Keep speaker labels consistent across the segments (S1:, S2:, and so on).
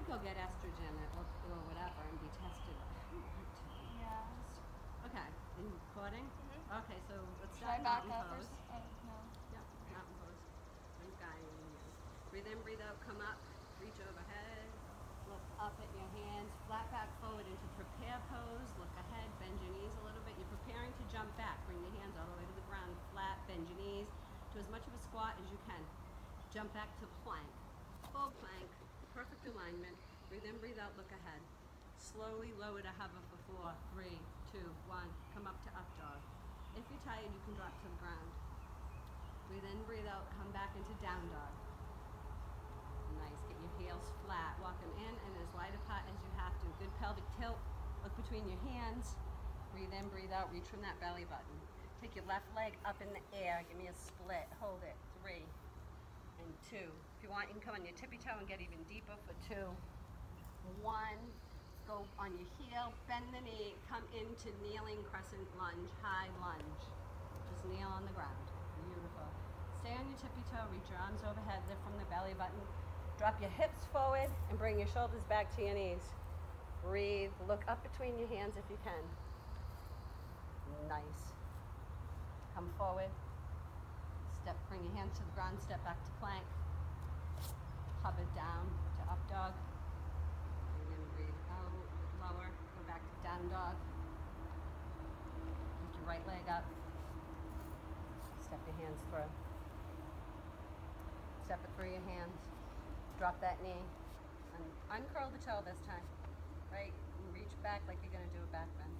S1: go get estrogen or whatever and be tested. I don't want to.
S2: Yeah.
S1: Okay, in recording? Okay, so let's
S2: Should I
S1: start
S2: back
S1: mountain
S2: up or
S1: pose.
S2: no?
S1: Yep, mountain pose. I'm guiding you. Breathe in, breathe out, come up, reach overhead, look up at your hands, flat back forward into prepare pose, look ahead, bend your knees a little bit. You're preparing to jump back. Bring your hands all the way to the ground, flat, bend your knees to as much of a squat as you can. Jump back to plank, full plank, perfect alignment. Breathe in, breathe out, look ahead. Slowly lower to hover for 4, 3, 2, 1. Come up to up dog. If you're tired, you can drop to the ground. Breathe in, breathe out, come back into down dog. Nice, get your heels flat. Walk them in and as wide apart as you have to. Good pelvic tilt, look between your hands. Breathe in, breathe out, reach from that belly button. Take your left leg up in the air, give me a split, hold it, 3 and 2. If you want, you can come on your tippy toe and get even deeper for 2, 1. Go on your heel, bend the knee, come into kneeling crescent lunge, high lunge. Just kneel on the ground. Beautiful. Stay on your tippy toe, reach your arms overhead, lift from the belly button. Drop your hips forward and bring your shoulders back to your knees. Breathe, look up between your hands if you can. Nice. Come forward. Step, bring your hands to the ground, step back to plank. Hover down to up dog. Breathe in, breathe out, lower, go back to down dog. Lift your right leg up. Step your hands through. Step it through your hands. Drop that knee. And uncurl the toe this time. Right? And reach back like you're going to do a back bend.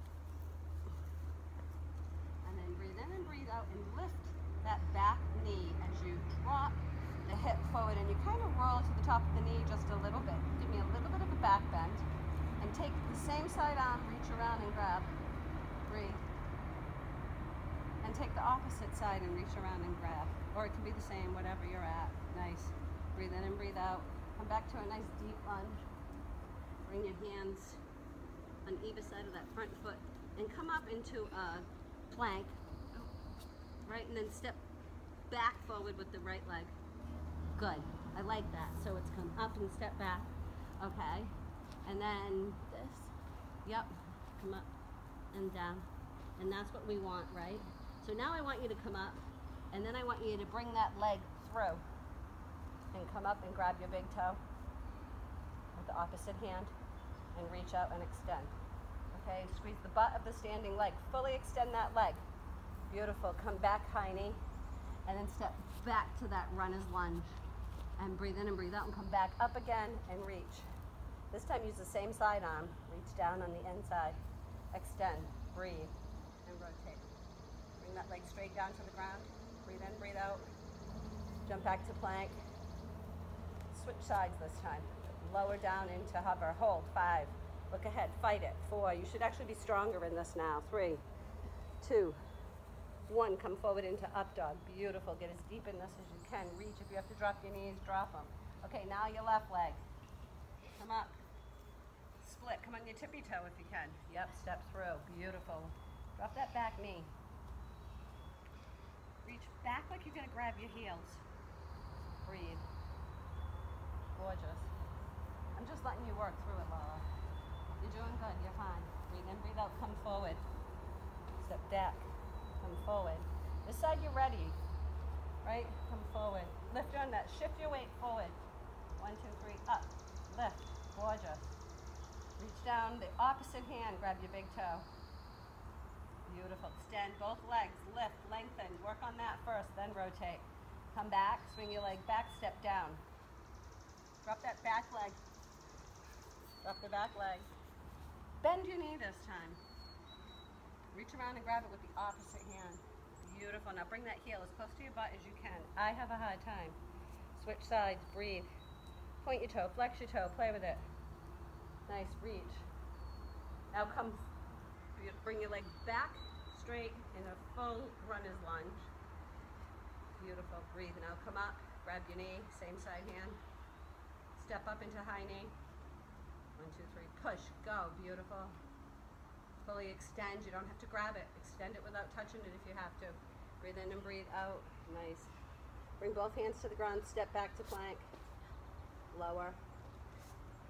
S1: And then breathe in and breathe out and lift that back knee as you drop the hip forward and you kind of roll to the top of the knee just a little bit. Give me a little bit of a back bend. And take the same side arm, reach around and grab. Breathe. And take the opposite side and reach around and grab. Or it can be the same, whatever you're at. Nice. Breathe in and breathe out. Come back to a nice deep lunge. Bring your hands on either side of that front foot and come up into a plank. Right, and then step back forward with the right leg. Good. I like that. So it's come up and step back. Okay. And then this. Yep. Come up and down. And that's what we want, right? So now I want you to come up, and then I want you to bring that leg through and come up and grab your big toe with the opposite hand and reach out and extend. Okay, squeeze the butt of the standing leg. Fully extend that leg. Beautiful. Come back, high knee, and then step back to that runner's lunge. And breathe in and breathe out and come back up again and reach. This time use the same side arm. Reach down on the inside. Extend. Breathe. And rotate. Bring that leg straight down to the ground. Breathe in, breathe out. Jump back to plank. Switch sides this time. Lower down into hover. Hold. 5. Look ahead. Fight it. 4. You should actually be stronger in this now. 3, 2, 1. Come forward into up dog. Beautiful. Get as deep in this as you can. Reach. If you have to drop your knees, drop them. Okay, now your left leg. Come up. Split. Come on your tippy toe if you can. Yep, step through. Beautiful. Drop that back knee. Reach back like you're going to grab your heels. Breathe. Gorgeous. I'm just letting you work through it, Laura. You're doing good. You're fine. Breathe in, breathe out. Come forward. Step back. Come forward. This side you're ready. Right? Come forward. Lift on that. Shift your weight forward. 1, 2, 3. Up. Lift. Gorgeous. Reach down the opposite hand. Grab your big toe. Beautiful. Extend both legs. Lift. Lengthen. Work on that first. Then rotate. Come back. Swing your leg back. Step down. Drop that back leg. Drop the back leg. Bend your knee this time. Reach around and grab it with the opposite hand. Beautiful. Now bring that heel as close to your butt as you can. I have a hard time. Switch sides. Breathe. Point your toe. Flex your toe. Play with it. Nice. Reach. Now come. Bring your leg back straight in a full runner's lunge. Beautiful. Breathe. Now come up. Grab your knee. Same side hand. Step up into high knee. 1, 2, 3. Push. Go. Beautiful. Fully extend. You don't have to grab it. Extend it without touching it if you have to. Breathe in and breathe out. Nice. Bring both hands to the ground. Step back to plank. Lower.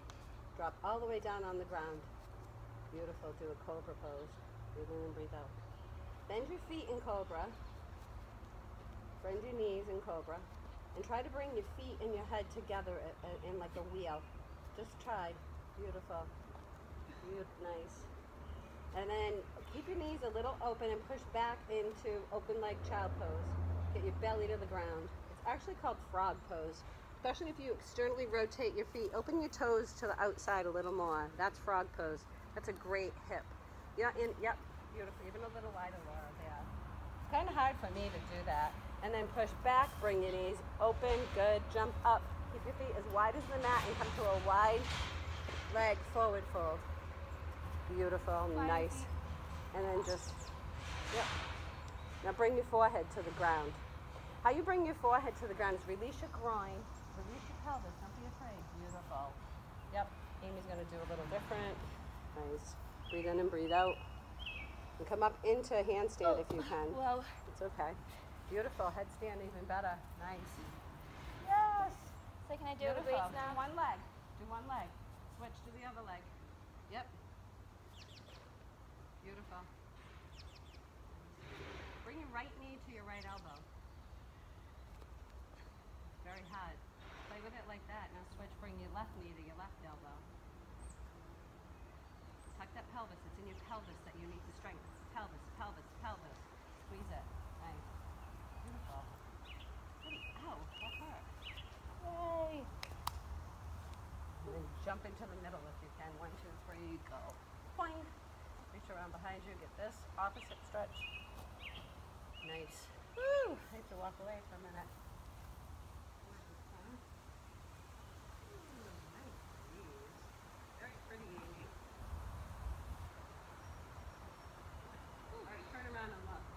S1: Drop all the way down on the ground. Beautiful. Do a cobra pose. Breathe in and breathe out. Bend your feet in cobra. Bend your knees in cobra. And try to bring your feet and your head together in like a wheel. Just try. Beautiful. Nice. And then keep your knees a little open and push back into open leg child pose. Get your belly to the ground. It's actually called frog pose. Especially if you externally rotate your feet. Open your toes to the outside a little more. That's frog pose. That's a great hip. Yep, beautiful. Even a little wider, Laura, there. It's kind of hard for me to do that. And then push back, bring your knees open, good. Jump up. Keep your feet as wide as the mat and come to a wide leg forward fold. Beautiful, nice. And then just, yep. Now bring your forehead to the ground. How you bring your forehead to the ground is release your groin, release your pelvis, don't be afraid. Beautiful. Yep, Amy's gonna do a little different. Nice. Breathe in and breathe out. And come up into a handstand if you can.
S2: Whoa.
S1: It's okay. Beautiful, headstand even better. Nice. Yes.
S2: So can I do it with weights now?
S1: Do one leg. Do one leg. Switch to the other leg. Yep. Beautiful. Bring your right knee to your right elbow. It's very hard. Play with it like that. Now switch, bring your left knee to your left elbow. Tuck that pelvis. It's in your pelvis that you need to strengthen. Pelvis, pelvis, pelvis. Squeeze it. Nice. Beautiful. Ow, that hurt.
S2: Yay.
S1: And then jump into the middle if you can. 1, 2, 3, go. Boing. Reach around behind you. Get this opposite stretch. Nice. Woo! I have to walk away for a minute. Nice knees. Very pretty, Amy. All right, turn around and look.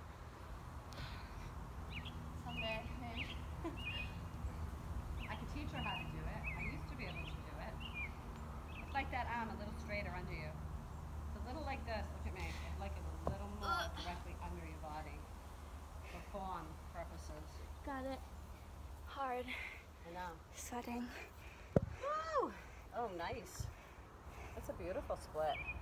S2: Someday, maybe.
S1: I could teach her how to do it. I used to be able to do it. It's like that arm a little straighter under you. It's a little like this. Look at me. I'd like it a little more directly under your body for form purposes.
S2: Got it. Hard.
S1: I know.
S2: Sweating.
S1: Woo! Oh, nice. That's a beautiful split.